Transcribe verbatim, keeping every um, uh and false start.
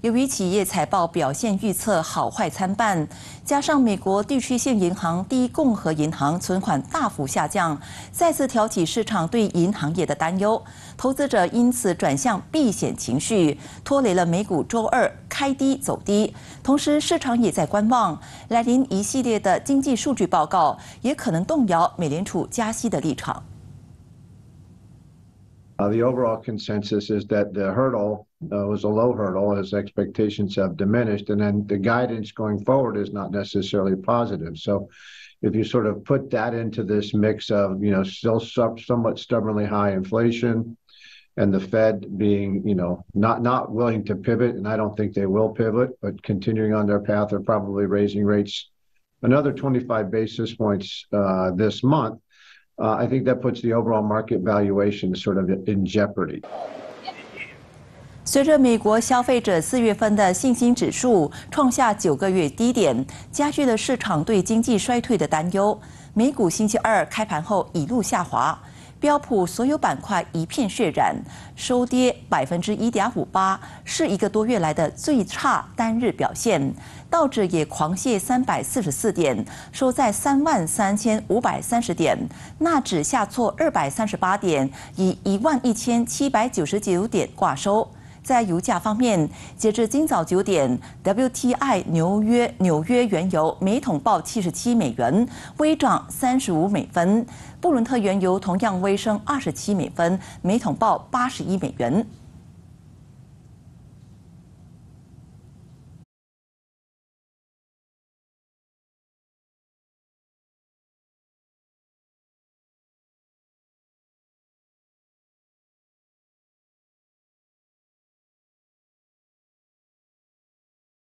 由于企业财报表现预测好坏参半，加上美国地区性银行第一共和银行存款大幅下降，再次挑起市场对银行业的担忧，投资者因此转向避险情绪，拖累了美股周二开低走低。同时，市场也在观望来临一系列的经济数据报告，也可能动摇美联储加息的立场。 Uh, the overall consensus is that the hurdle uh, was a low hurdle as expectations have diminished, and then the guidance going forward is not necessarily positive. So, if you sort of put that into this mix of, you know, still somewhat stubbornly high inflation, and the Fed being, you know, not not willing to pivot, and I don't think they will pivot, but continuing on their path of probably raising rates another twenty-five basis points uh, this month. Uh, I think that puts the overall market valuation sort of in jeopardy. 随着美国消费者四月份的信心指数创下九个月低点，加剧了市场对经济衰退的担忧。美股星期二开盘后一路下滑，标普所有板块一片血染，收跌百分之一点五八，是一个多月来的最差单日表现。道指也狂泻三百四十四点，收在三万三千五百三十点；纳指下挫二百三十八点，以一万一千七百九十九点挂收。 在油价方面，截至今早九点 ，W T I 纽约纽约原油每桶报七十七美元，微涨三十五美分；布伦特原油同样微升二十七美分，每桶报八十一美元。